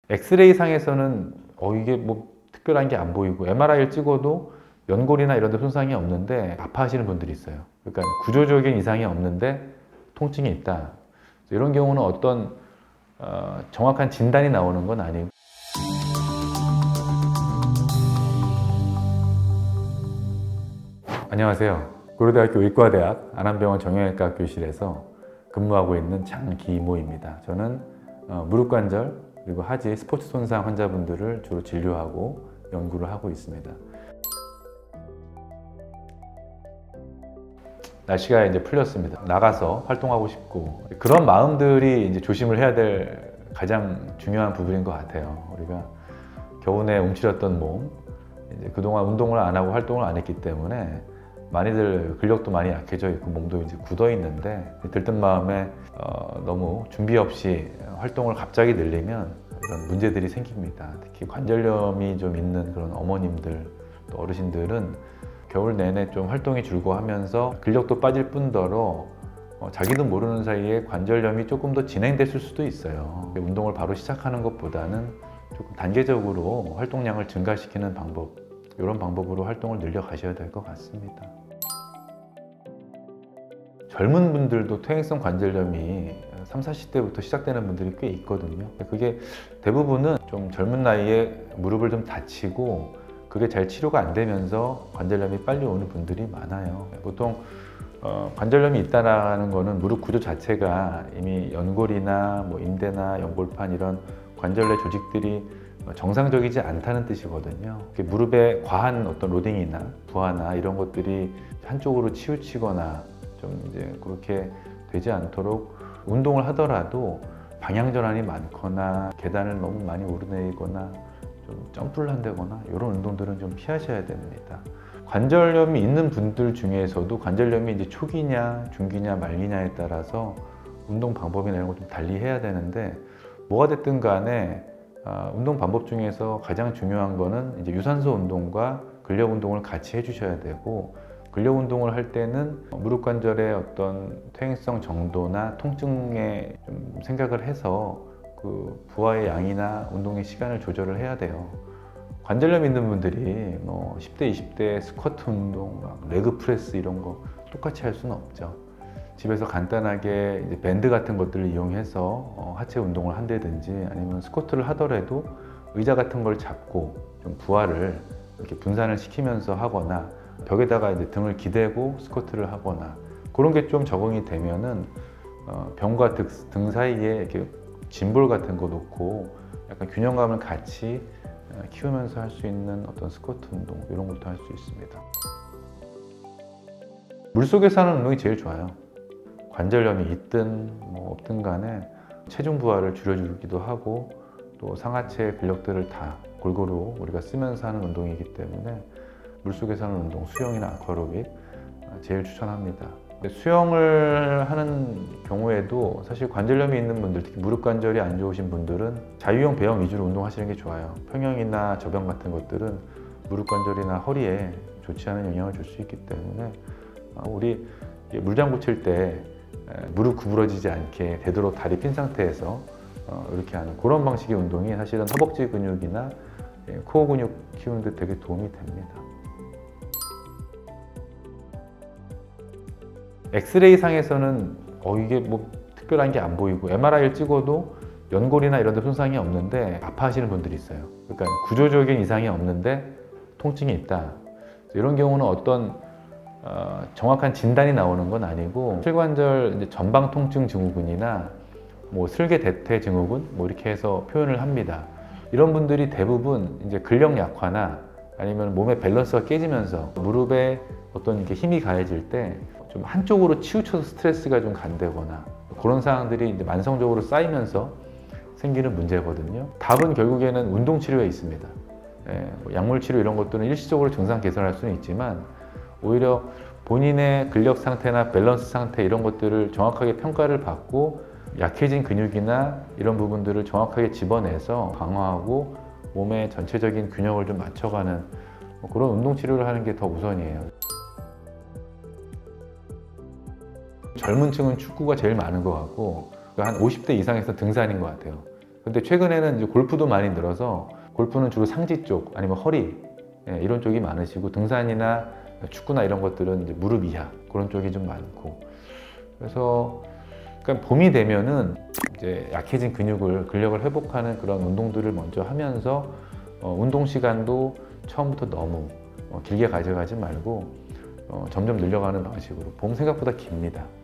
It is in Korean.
엑스레이 상에서는 이게 뭐 특별한 게 안 보이고 MRI를 찍어도 연골이나 이런 데 손상이 없는데 아파하시는 분들이 있어요. 그러니까 구조적인 이상이 없는데 통증이 있다. 이런 경우는 어떤 정확한 진단이 나오는 건 아니고 안녕하세요. 고려대학교 의과대학 안암병원 정형외과 교실에서 근무하고 있는 장기모입니다. 저는 무릎관절 그리고 하지 스포츠 손상 환자분들을 주로 진료하고 연구를 하고 있습니다. 날씨가 이제 풀렸습니다. 나가서 활동하고 싶고 그런 마음들이 이제 조심을 해야 될 가장 중요한 부분인 것 같아요. 우리가 겨우내 움츠렸던 몸, 이제 그동안 운동을 안 하고 활동을 안 했기 때문에 많이들 근력도 많이 약해져 있고 몸도 이제 굳어 있는데 들뜬 마음에 너무 준비 없이 활동을 갑자기 늘리면 이런 문제들이 생깁니다. 특히 관절염이 좀 있는 그런 어머님들 또 어르신들은 겨울 내내 좀 활동이 줄고 하면서 근력도 빠질 뿐더러 자기도 모르는 사이에 관절염이 조금 더 진행됐을 수도 있어요. 운동을 바로 시작하는 것보다는 조금 단계적으로 활동량을 증가시키는 방법, 이런 방법으로 활동을 늘려 가셔야 될 것 같습니다. 젊은 분들도 퇴행성 관절염이 30, 40대부터 시작되는 분들이 꽤 있거든요. 그게 대부분은 좀 젊은 나이에 무릎을 좀 다치고 그게 잘 치료가 안 되면서 관절염이 빨리 오는 분들이 많아요. 보통 관절염이 있다는 거는 무릎 구조 자체가 이미 연골이나 뭐 인대나 연골판 이런 관절 내 조직들이 정상적이지 않다는 뜻이거든요. 무릎에 과한 어떤 로딩이나 부하나 이런 것들이 한쪽으로 치우치거나 좀 이제 그렇게 되지 않도록 운동을 하더라도 방향 전환이 많거나 계단을 너무 많이 오르내리거나 좀 점프를 한다거나 이런 운동들은 좀 피하셔야 됩니다. 관절염이 있는 분들 중에서도 관절염이 이제 초기냐, 중기냐, 말기냐에 따라서 운동 방법이나 이런 걸 좀 달리 해야 되는데 뭐가 됐든 간에 운동 방법 중에서 가장 중요한 거는 이제 유산소 운동과 근력 운동을 같이 해주셔야 되고 근력 운동을 할 때는 무릎 관절의 어떤 퇴행성 정도나 통증에 좀 생각을 해서 그 부하의 양이나 운동의 시간을 조절을 해야 돼요. 관절염 있는 분들이 뭐 10대, 20대 스쿼트 운동, 레그 프레스 이런 거 똑같이 할 수는 없죠. 집에서 간단하게 이제 밴드 같은 것들을 이용해서 하체 운동을 한다든지 아니면 스쿼트를 하더라도 의자 같은 걸 잡고 좀 부하를 이렇게 분산을 시키면서 하거나 벽에다가 이제 등을 기대고 스쿼트를 하거나 그런 게 좀 적응이 되면은 병과 등 사이에 이렇게 짐볼 같은 거 놓고 약간 균형감을 같이 키우면서 할 수 있는 어떤 스쿼트 운동 이런 것도 할 수 있습니다. 물속에서 하는 운동이 제일 좋아요. 관절염이 있든 뭐 없든 간에 체중 부하를 줄여주기도 하고 또 상하체 근력들을 다 골고루 우리가 쓰면서 하는 운동이기 때문에 물속에서 하는 운동, 수영이나 아쿠아로빅 제일 추천합니다. 수영을 하는 경우에도 사실 관절염이 있는 분들, 특히 무릎 관절이 안 좋으신 분들은 자유형, 배영 위주로 운동하시는 게 좋아요. 평형이나 저병 같은 것들은 무릎 관절이나 허리에 좋지 않은 영향을 줄 수 있기 때문에 우리 물장구 칠 때 무릎 구부러지지 않게 되도록 다리 핀 상태에서 이렇게 하는 그런 방식의 운동이 사실은 허벅지 근육이나 코어 근육 키우는 데 되게 도움이 됩니다. 엑스레이 상에서는 이게 뭐 특별한 게 안 보이고 MRI를 찍어도 연골이나 이런 데 손상이 없는데 아파하시는 분들이 있어요. 그러니까 구조적인 이상이 없는데 통증이 있다. 이런 경우는 어떤 정확한 진단이 나오는 건 아니고 실관절 이제 전방 통증 증후군이나 뭐 슬개 대퇴 증후군 뭐 이렇게 해서 표현을 합니다. 이런 분들이 대부분 이제 근력 약화나 아니면 몸의 밸런스가 깨지면서 무릎에 어떤 이렇게 힘이 가해질 때 좀 한쪽으로 치우쳐서 스트레스가 좀 간다거나 그런 상황들이 이제 만성적으로 쌓이면서 생기는 문제거든요. 답은 결국에는 운동 치료에 있습니다. 약물 치료 이런 것들은 일시적으로 증상 개선할 수는 있지만 오히려 본인의 근력 상태나 밸런스 상태 이런 것들을 정확하게 평가를 받고 약해진 근육이나 이런 부분들을 정확하게 집어내서 강화하고 몸의 전체적인 균형을 좀 맞춰가는 그런 운동 치료를 하는 게 더 우선이에요. 젊은 층은 축구가 제일 많은 것 같고 한 50대 이상에서 등산인 것 같아요. 근데 최근에는 이제 골프도 많이 늘어서 골프는 주로 상지 쪽 아니면 허리 이런 쪽이 많으시고 등산이나 축구나 이런 것들은 이제 무릎 이하 그런 쪽이 좀 많고 그래서 그러니까 봄이 되면은 이제 약해진 근력을 회복하는 그런 운동들을 먼저 하면서 운동 시간도 처음부터 너무 길게 가져가지 말고 점점 늘려가는 방식으로 봄 생각보다 깁니다.